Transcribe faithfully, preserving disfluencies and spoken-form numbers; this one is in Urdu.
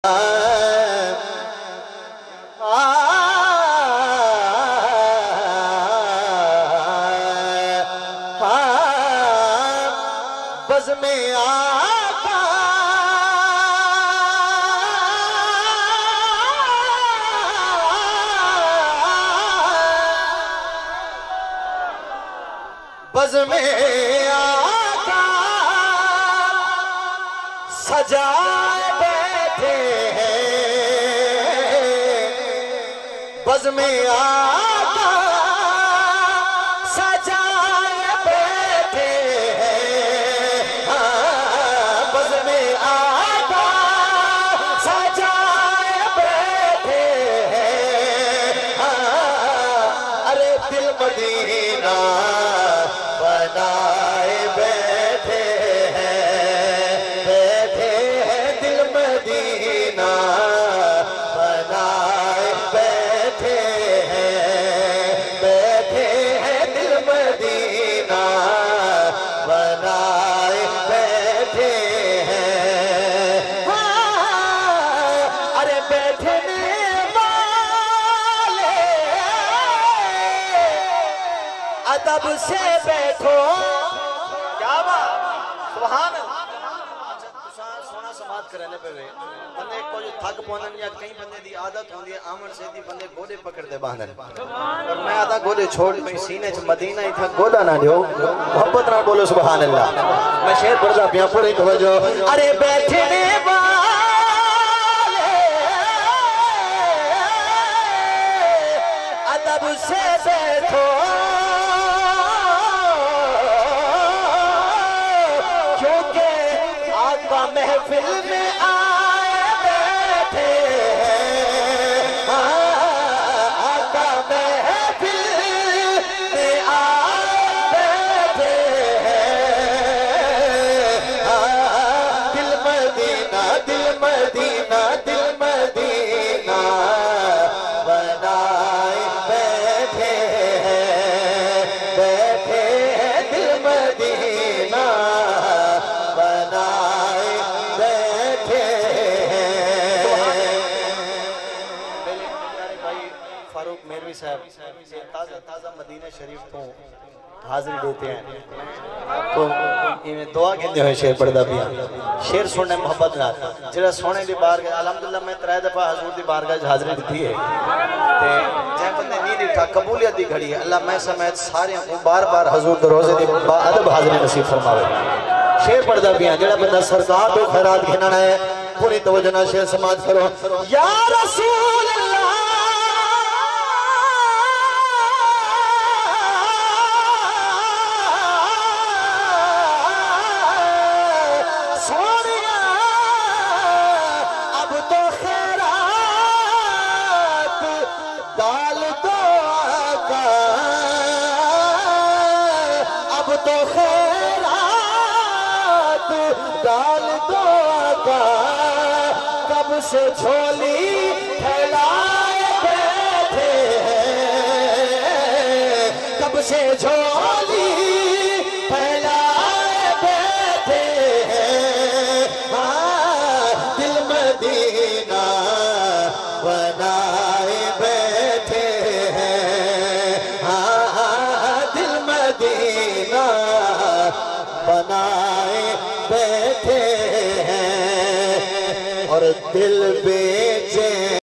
بزم آقا بزم آقا سجائے بیٹھے ہیں، بزم آقا سجائے بیٹھے ہیں، بزم آقا سجائے بیٹھے ہیں، ارے دل مدینہ بنائے بیٹھے ہیں، بیٹھے ہیں دل مدینہ بنائے بیٹھے ہیں، بیٹھے ہیں دل مدینہ بنائے بیٹھے ہیں، ارے بیٹھنے والے ادب سے بیٹھو، کیا بات سبحان اللہ۔ سونا سماعت کرنے پہ گئے بندے کو جو تھک پونن یا کئی بندے دی عادت ہوندی ہے آمن سے دی بندے گوڑے پکڑ دے باندھن، اور میں آدھا گوڑے چھوڑ میں سینے چھ مدینہ ہی تھا گوڑا نہ دیو، محبت نہ بولو سبحان اللہ۔ میں شیر پڑھتا پیا پڑھی توجہ، ارے بیٹھنے والے ادب سے بیٹھو، محفل میں آئے بیٹھے ہیں، آقا محفل میں آئے بیٹھے ہیں، دل مدینہ دل مدینہ دل مدینہ بنائے بیٹھے ہیں، بیٹھے ہیں دل مدینہ بنائے بیٹھے ہیں۔ پہلے پیارے بھائی فاروق میروی صاحب تازہ تازہ مدینہ شریف تو حاضری دیتے ہیں، تو میں دعا کہتے ہوئے شیر پڑھتا پیا، شیر سننے محبت نہ جڑا سونے دی بارگاہ الحمدللہ میں ترائے دفعہ حضور دی بارگاہ حاضری دیتی ہے، جہاں بندے نہیں دیکھا قبولیت دی گھڑی ہے، اللہ میں سمیت سارے کو بار بار حضور دے روزے دی با ادب حاضری نصیب فرماوے۔ شیر پڑھتا پیا جڑا بندہ سرکار تو خیرات گھننا ہے، پوری توجہ نہ شیر سماعت کرو، یا رسول اللہ سونیا اب تو خیرات ڈال دو آقا، اب تو خیرات ڈال دو آقا، کب سے جھولی پھیلائے بیٹھے ہیں، کب سے جھولی پھیلائے بیٹھے ہیں، دل مدینہ بنائے بیٹھے ہیں، دل مدینہ بنائے بیٹھے ہیں، اور دل بیچ